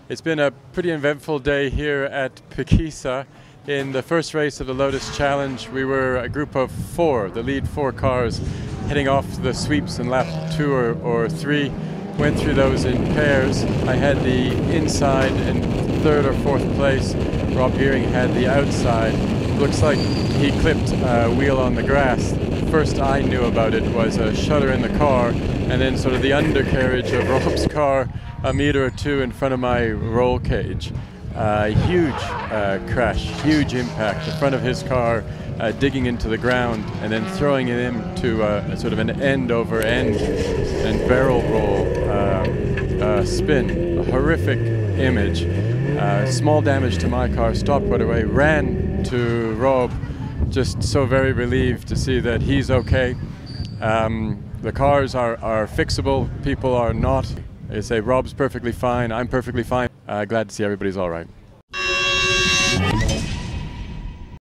It's been a pretty eventful day here at Phakisa. In the first race of the Lotus Challenge, we were a group of four, the lead four cars, heading off the sweeps in lap 2 or 3. Went through those in pairs. I had the inside in 3rd or 4th place. Rob Gearing had the outside. Looks like he clipped a wheel on the grass. First I knew about it was a shudder in the car, and then sort of the undercarriage of Rob's car a meter or two in front of my roll cage. Huge crash, huge impact. The front of his car digging into the ground and then throwing it into sort of an end over end and barrel roll spin. A horrific image. Small damage to my car, stopped right away, ran to Rob, just so very relieved to see that he's okay. The cars are fixable, people are not. They say Rob's perfectly fine, I'm perfectly fine. Glad to see everybody's all right.